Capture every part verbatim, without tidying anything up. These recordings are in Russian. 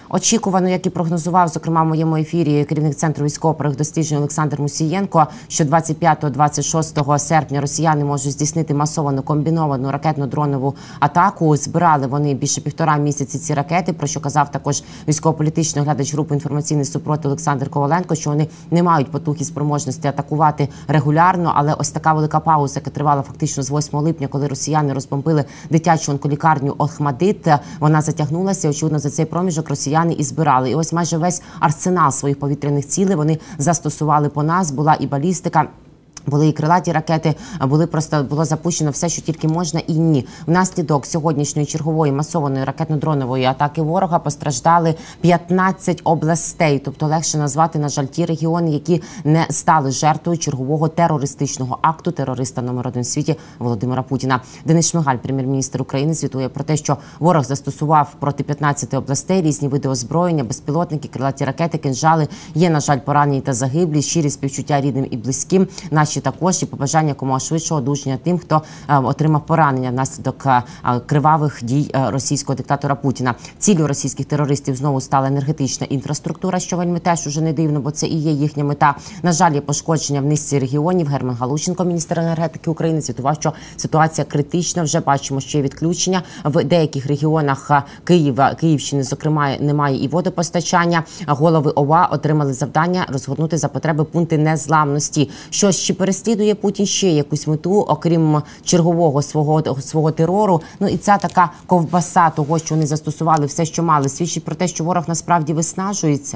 Очікувано, як і прогнозував, зокрема в моєму ефірі, керівник Центру військово-правових досліджень Олександр Мусієнко, що двадцять п'ятого - двадцять шостого серпня росіяни можуть здійснити масовану комбіновану ракетно-дронову атаку. Збирали вони більше півтора місяці ці ракети, про що казав також військово-політичний оглядач групи «Інформаційний супротив» Олександр Коваленко, що вони не мають потух і спроможності атакувати регулярно, але ось така велика пауза, яка тривала фактично з восьмого липня, коли росіяни розбомбили дитячу онколікарню Охмадит, вона затягнулася. Очевидно, за цей проміжок росіяни і збирали. І ось майже весь арсенал своїх повітряних цілей вони застосували по нас. Була і балістика, були і крилаті ракети, були просто було запущено все, що тільки можна, і ні. Внаслідок сьогоднішньої чергової масованої ракетно-дронової атаки ворога постраждали п'ятнадцять областей. Тобто легше назвати, на жаль, ті регіони, які не стали жертвою чергового терористичного акту терориста номер один в світі Володимира Путіна. Денис Шмигаль, прем'єр-міністр України, звітує про те, що ворог застосував проти п'ятнадцяти областей різні види озброєння, безпілотники, крилаті ракети, кинжали. Є, на жаль, поранені та загиблі, щирі співчуття рідним і близьким. Наші також і побажання якомога швидшого одужання тим, хто е, отримав поранення внаслідок е, кривавих дій е, російського диктатора Путіна. Ціллю російських терористів знову стала енергетична інфраструктура, що вельми теж уже не дивно, бо це і є їхня мета. На жаль, є пошкодження в низці регіонів. Герман Галущенко, міністр енергетики України, звітував, що ситуація критична. Вже бачимо, що є відключення. В деяких регіонах Києва, Київщини, зокрема, немає і водопостачання. Голови ОВА отримали завдання розгорнути за потреби пункти незламності. Що ще переслідує Путін ще якусь мету, окрім чергового свого, свого терору. Ну і ця така ковбаса того, що вони застосували все, що мали, свідчить про те, що ворог насправді виснажується?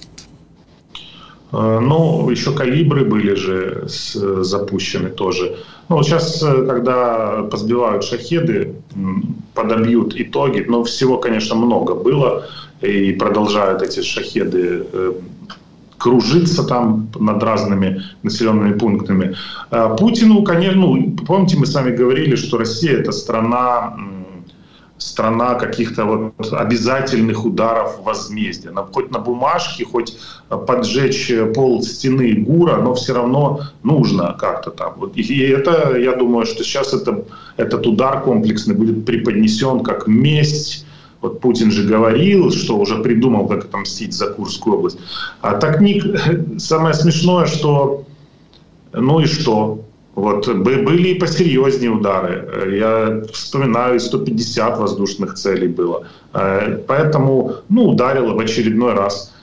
Ну, еще калибры были же запущены тоже. Ну, сейчас, когда позбивают шахеды, подобьют итоги, но всего, конечно, много было, и продолжают эти шахеды кружиться там над разными населенными пунктами. Путину, конечно, ну, помните, мы с вами говорили, что Россия — это страна, страна каких-то вот обязательных ударов возмездия. Хоть на бумажке, хоть поджечь пол стены ГУРа, но все равно нужно как-то там. Вот. И это, я думаю, что сейчас это, этот удар комплексный будет преподнесен как месть. Вот Путин же говорил, что уже придумал, как отомстить за Курскую область. А так не... Самое смешное, что... Ну и что? Вот, были и посерьезнее удары. Я вспоминаю, сто пятьдесят воздушных целей было. Поэтому, ну, ударило в очередной раз.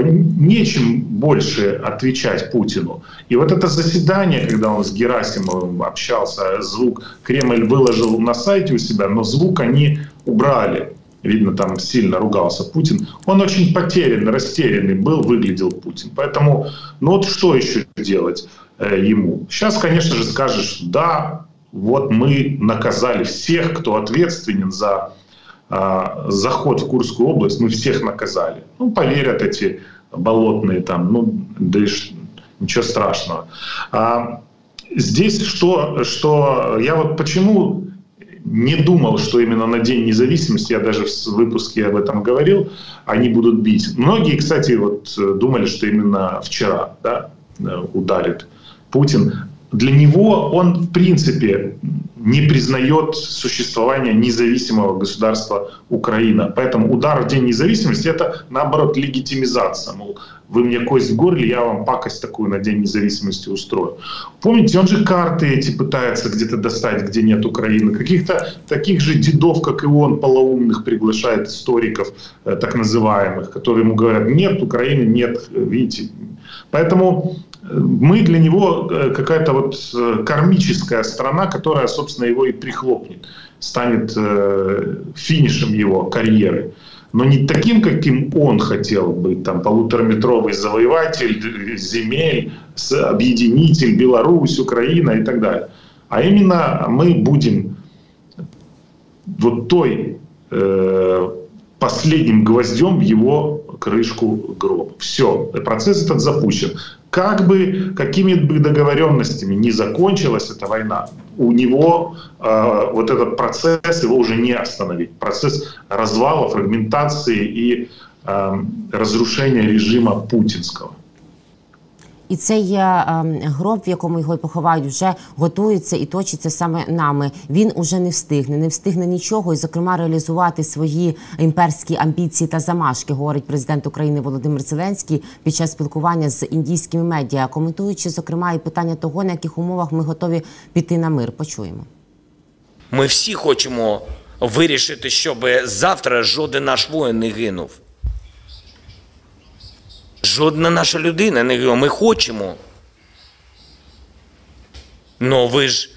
Нечем больше отвечать Путину. И вот это заседание, когда он с Герасимовым общался, звук Кремль выложил на сайте у себя, но звук они убрали. Видно, там сильно ругался Путин. Он очень потерянный, растерянный был, выглядел Путин. Поэтому, ну вот что еще делать э, ему? Сейчас, конечно же, скажешь, да, вот мы наказали всех, кто ответственен за э, заход в Курскую область, мы всех наказали. Ну, поверят эти болотные там, ну, да и ничего страшного. А здесь что, что я вот почему... не думал, что именно на День независимости, я даже в выпуске об этом говорил, они будут бить. Многие, кстати, вот думали, что именно вчера, да, ударит Путин. Для него он, в принципе, не признает существование независимого государства Украина. Поэтому удар в День независимости — это, наоборот, легитимизация. Мол, вы мне кость в горле, я вам пакость такую на День независимости устрою. Помните, он же карты эти пытается где-то достать, где нет Украины. Каких-то таких же дедов, как и он, полоумных, приглашает историков, так называемых, которые ему говорят: нет Украины, нет, видите. Поэтому мы для него какая-то вот кармическая страна, которая, собственно, его и прихлопнет, станет финишем его карьеры. Но не таким, каким он хотел быть, там, полутораметровый завоеватель земель, объединитель, Беларусь, Украина и так далее. А именно мы будем вот той э, последним гвоздем в его крышку гроба. Все, процесс этот запущен. Как бы, какими бы договоренностями ни закончилась эта война, у него э, вот этот процесс, его уже не остановить. Процесс развала, фрагментации и э, разрушения режима путинского. І цей е, гроб, в якому його поховають, вже готується і точиться саме нами. Він уже не встигне, не встигне нічого, і, зокрема, реалізувати свої імперські амбіції та замашки, говорить президент України Володимир Зеленський під час спілкування з індійськими медіа, коментуючи, зокрема, і питання того, на яких умовах ми готові піти на мир. Почуємо. Ми всі хочемо вирішити, щоб завтра жоден наш воїн не гинув. Жодна наша людина не гинула. Ми хочемо. Но ви ж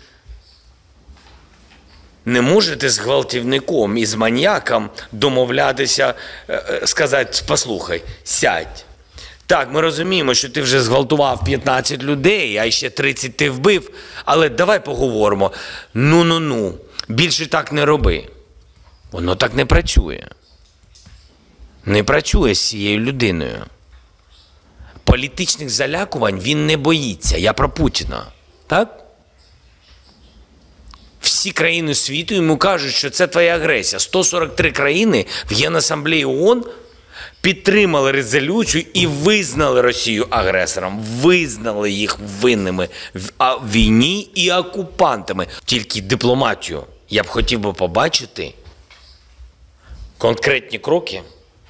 не можете з гвалтівником і з маніяком домовлятися, сказати: послухай, сядь. Так, ми розуміємо, що ти вже зґвалтував п'ятнадцять людей, а ще тридцять ти вбив, але давай поговоримо. Ну-ну-ну, більше так не роби. Воно так не працює. Не працює з цією людиною. Політичних залякувань він не боїться. Я про Путіна. Так? Всі країни світу йому кажуть, що це твоя агресія. сто сорок три країни в Генасамблеї ООН підтримали резолюцію і визнали Росію агресором. Визнали їх винними в війні і окупантами. Тільки дипломатію я б хотів би побачити, конкретні кроки,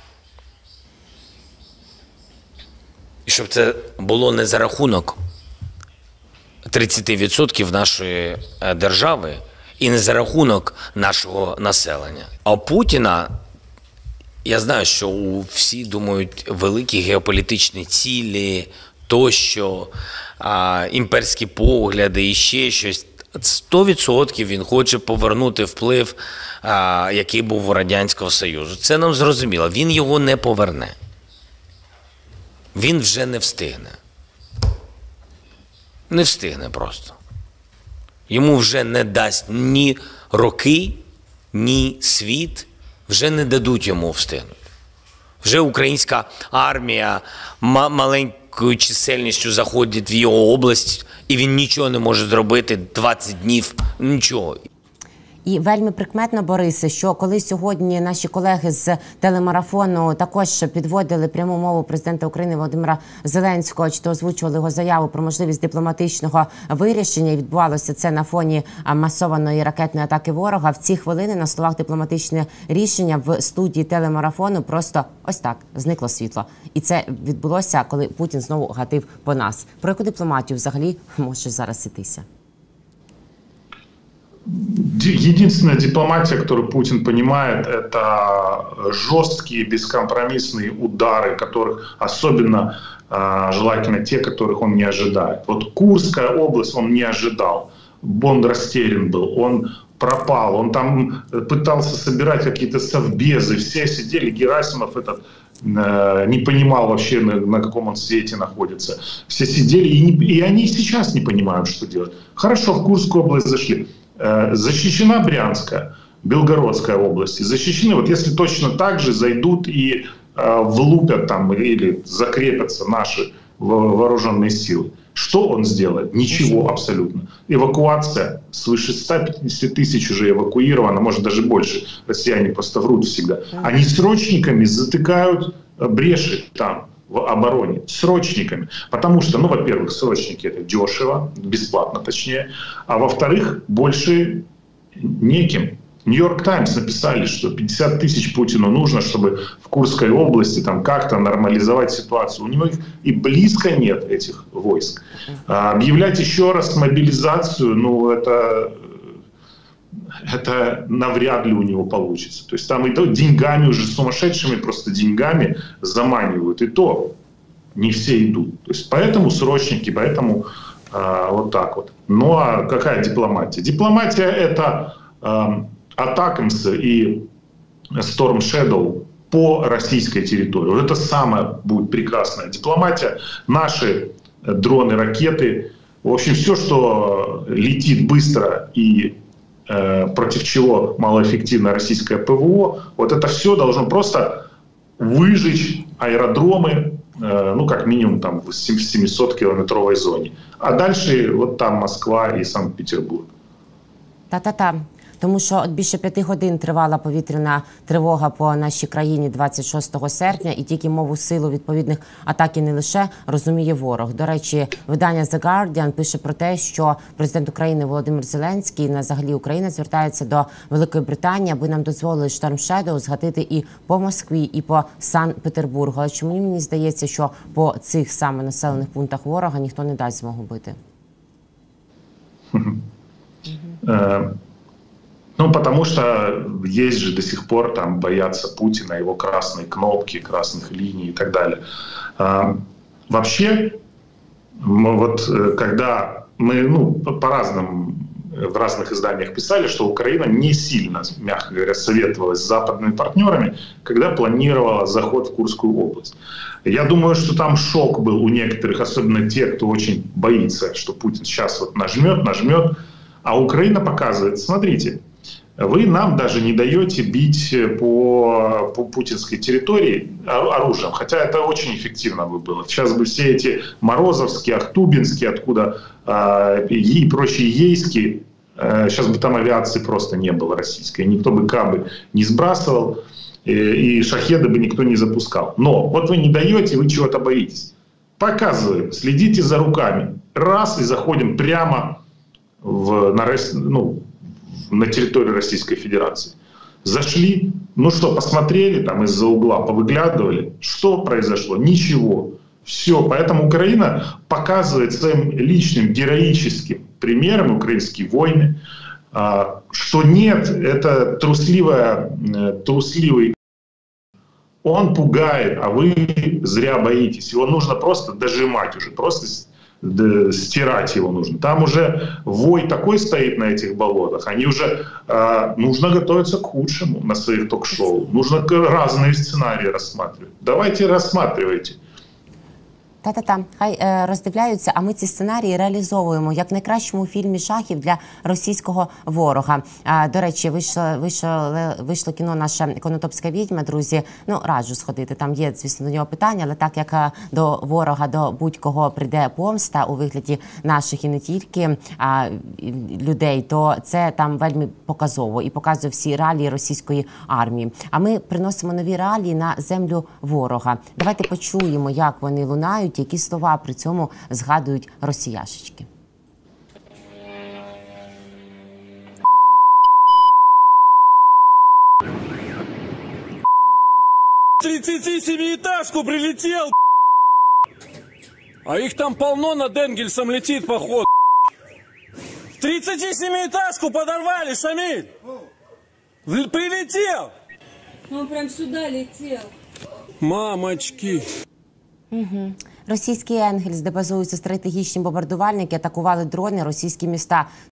і щоб це було не за рахунок тридцять відсотків нашої держави і не за рахунок нашого населення. А Путіна, я знаю, що у всі думають великі геополітичні цілі, тощо, а, імперські погляди і ще щось. сто відсотків він хоче повернути вплив, а, який був у Радянського Союзу. Це нам зрозуміло. Він його не поверне. Він вже не встигне. Не встигне просто. Йому вже не дасть ні роки, ні світ, вже не дадуть йому встигнути. Вже українська армія маленькою чисельністю заходить в його область, і він нічого не може зробити двадцять днів, нічого. І вельми прикметно, Борисе, що коли сьогодні наші колеги з телемарафону також підводили пряму мову президента України Володимира Зеленського, чи то озвучували його заяву про можливість дипломатичного вирішення, і відбувалося це на фоні масованої ракетної атаки ворога, в ці хвилини на словах «дипломатичне рішення» в студії телемарафону просто ось так зникло світло. І це відбулося, коли Путін знову гатив по нас. Про яку дипломатію взагалі може зараз йтися? Единственная дипломатия, которую Путин понимает, это жесткие, бескомпромиссные удары, которых особенно э, желательно те, которых он не ожидает. Вот Курская область он не ожидал. Он растерян был, он пропал, он там пытался собирать какие-то совбезы, все сидели, Герасимов этот э, не понимал вообще, на, на каком он свете находится. Все сидели, и, не, и они сейчас не понимают, что делать. Хорошо, в Курскую область зашли. Защищена Брянская, Белгородская области, защищены. Вот если точно так же зайдут и э, влупят там или закрепятся наши вооруженные силы, что он сделает? Ничего абсолютно. Эвакуация, свыше ста пятидесяти тысяч уже эвакуировано, может даже больше. Россияне просто врут всегда. Они срочниками затыкают бреши там, в обороне, срочниками. Потому что, ну, во-первых, срочники — это дешево, бесплатно точнее, а во-вторых, больше неким. Нью-Йорк Таймс написали, что пятьдесят тысяч Путину нужно, чтобы в Курской области там как-то нормализовать ситуацию. У него их и близко нет, этих войск. А объявлять еще раз мобилизацию, ну, это... это навряд ли у него получится. То есть там и то деньгами, уже сумасшедшими просто деньгами заманивают. И то не все идут. То есть поэтому срочники, поэтому э, вот так вот. Ну а какая дипломатия? Дипломатия — это э, Атакамс и Storm Shadow по российской территории. Вот это самая будет прекрасная дипломатия. Наши дроны, ракеты, в общем, все, что летит быстро и против чего малоэффективно российское ПВО, вот это все должно просто выжечь аэродромы, ну, как минимум, там, в семисоткилометровой зоне. А дальше вот там Москва и Санкт-Петербург. Та-та-та. Тому що от більше п'яти годин тривала повітряна тривога по нашій країні двадцять шостого серпня, і тільки мову силу відповідних атак і не лише розуміє ворог. До речі, видання The Guardian пише про те, що президент України Володимир Зеленський, на взагалі Україна, звертається до Великої Британії, аби нам дозволили Storm Shadow згатити і по Москві, і по Санкт-Петербургу. Але чому мені здається, що по цих саме населених пунктах ворога ніхто не дасть змогу бити? Ну, потому что есть же до сих пор там боятся Путина, его красные кнопки, красных линий и так далее. А, вообще, мы вот когда мы, ну, по-разному в разных изданиях писали, что Украина не сильно, мягко говоря, советовалась с западными партнерами, когда планировала заход в Курскую область. Я думаю, что там шок был у некоторых, особенно те, кто очень боится, что Путин сейчас вот нажмет, нажмет. А Украина показывает, смотрите, вы нам даже не даете бить по, по путинской территории оружием, хотя это очень эффективно бы было. Сейчас бы все эти Морозовские, Ахтубинские, откуда э, и прочие Ейские, э, сейчас бы там авиации просто не было российской, никто бы кабы не сбрасывал, и, и шахеды бы никто не запускал. Но вот вы не даете, вы чего-то боитесь. Показываем, следите за руками. Раз, и заходим прямо в, на, ну, на территорию Российской Федерации. Зашли, ну что, посмотрели там из-за угла, повыглядывали. Что произошло? Ничего. Все. Поэтому Украина показывает своим личным героическим примером, украинские войны, что нет, это трусливая, трусливый. Он пугает, а вы зря боитесь. Его нужно просто дожимать уже, просто стирать его нужно. Там уже вой такой стоит на этих болотах, они уже э, нужно готовиться к худшему на своих ток-шоу. Нужно разные сценарии рассматривать. Давайте рассматривайте. Та-та-та, хай е, роздивляються, а ми ці сценарії реалізовуємо як в найкращому фільмі жахів для російського ворога. А, до речі, вийшло, вийшло, вийшло кіно «Наша конотопська відьма», друзі. Ну, раджу сходити, там є, звісно, до нього питання, але так як до ворога, до будь-кого прийде помста у вигляді наших і не тільки а, людей, то це там вельми показово і показує всі реалії російської армії. А ми приносимо нові реалії на землю ворога. Давайте почуємо, як вони лунають, які слова при цьому згадують росіяшечки. тридцатисемиэтажку прилетел, а их там полно, над Энгельсом летит, походу. тридцатисемиэтажку подорвали, Шамиль! Прилетел! Он прям сюда летел. Мамочки! Угу. Російський «Енгельс», де базуються стратегічні бомбардувальники, атакували дрони російські міста.